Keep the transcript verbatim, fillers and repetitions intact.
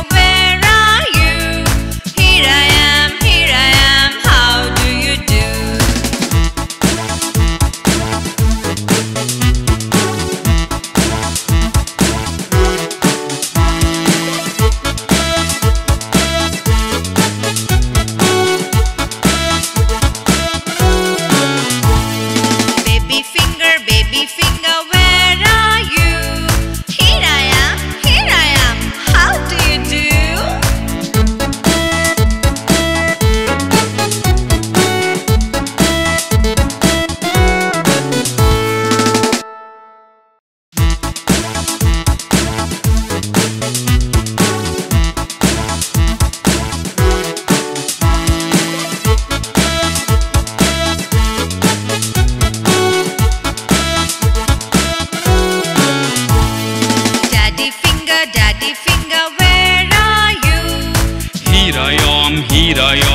where are you? Here I am, here I am, how do you do? Baby finger, baby finger, where are you? Here I am, here I am, how do you do? Daddy finger, daddy finger, where are you? Here I am, here I